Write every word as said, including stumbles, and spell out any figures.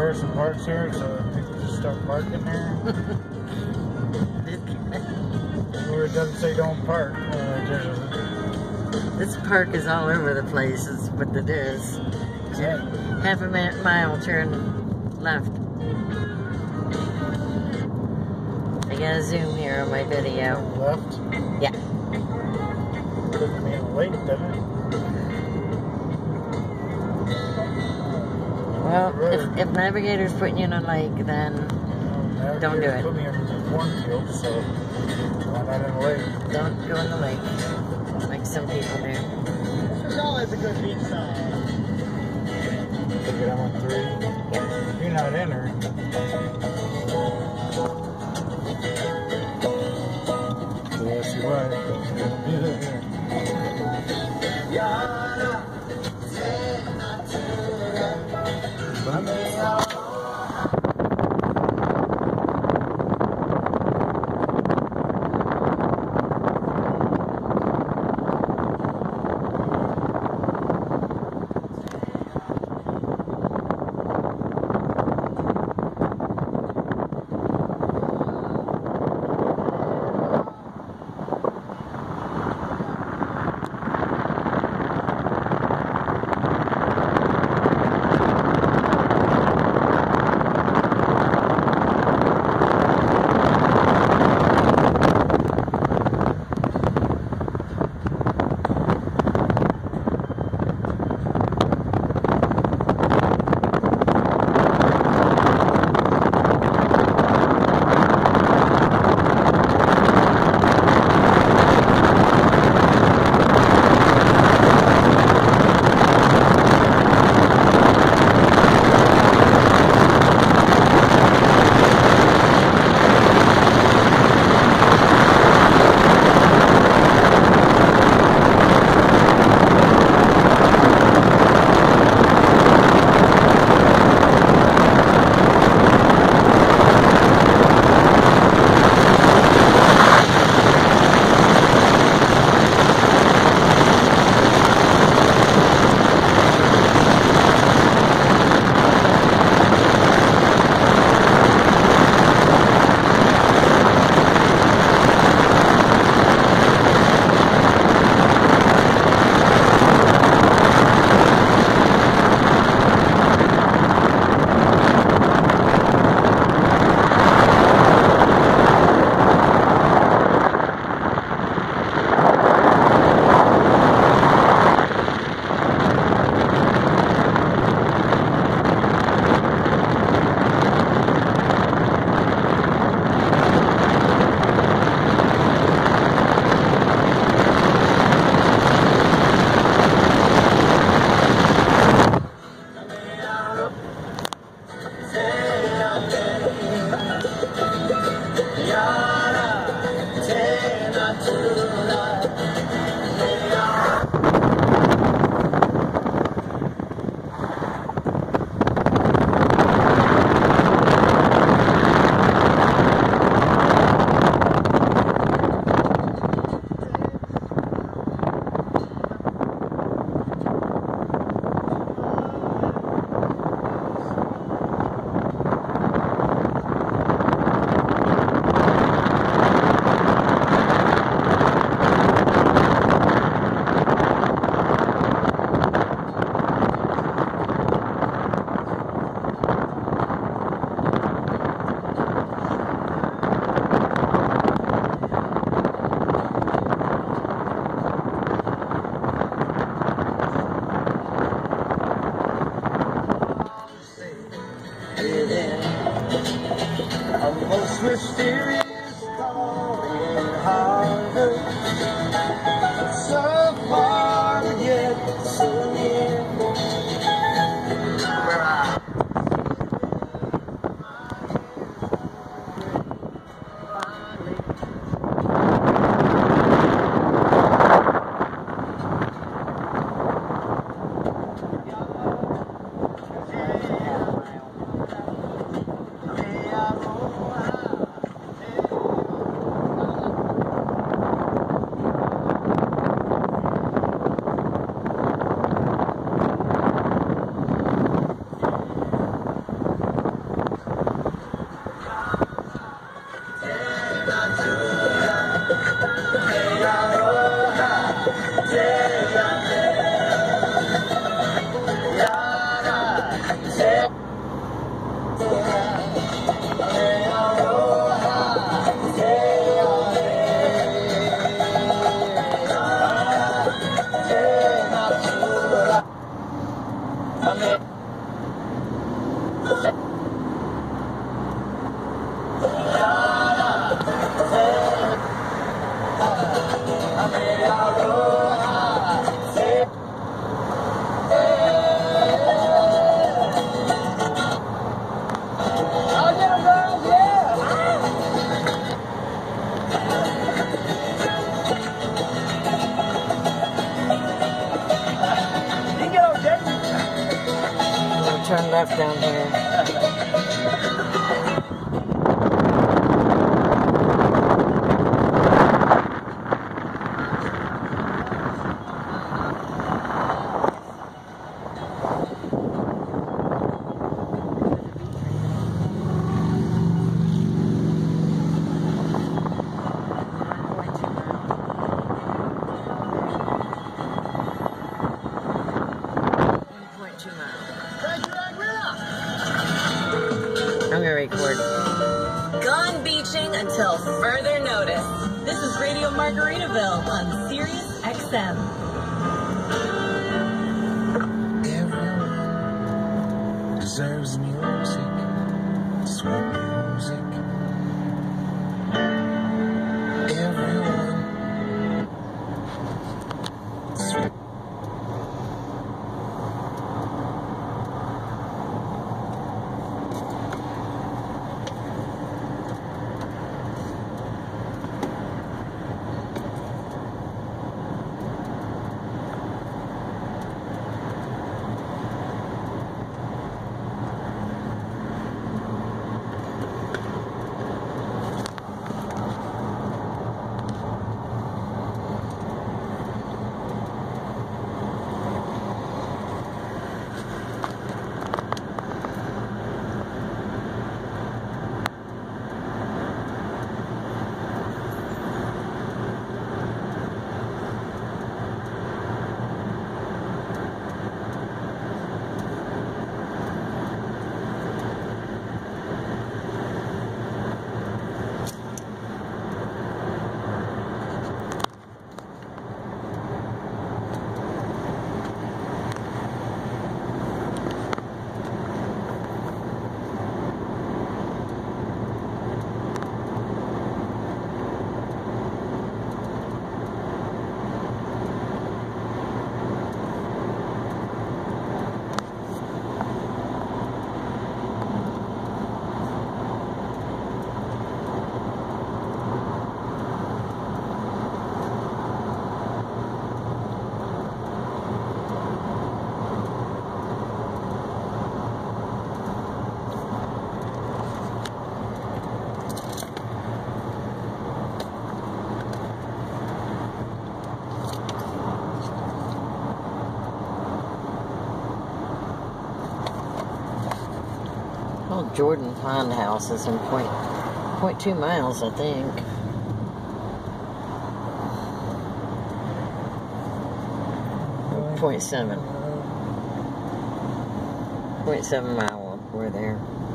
Harrison Park's here, so people just start parking there. Where it doesn't say don't park. Uh, there's a, this park is all over the place, is what it is. exactly. Half a mile turn left. I gotta zoom here on my video. Left? Yeah. Doesn't mean late, doesn't it? Well, if, if Navigator's putting you in a lake, then Well, don't do it. Put me in the cornfield, so why not in a lake? Don't go in the lake, like some people do. There's always a good beach side. Take it on three. You're not in her. Yes, you are. Almost mysterious calling harder. So far yet so near. Where I Turn left down here. I'm gonna record. Gone beaching until further notice. This is Radio Margaritaville on Sirius X M. Everyone deserves music, sweet music. Everyone. Sweet. Old Jordan Pond House is in point, point two miles, I think. Point seven. Point seven mile up, we're there.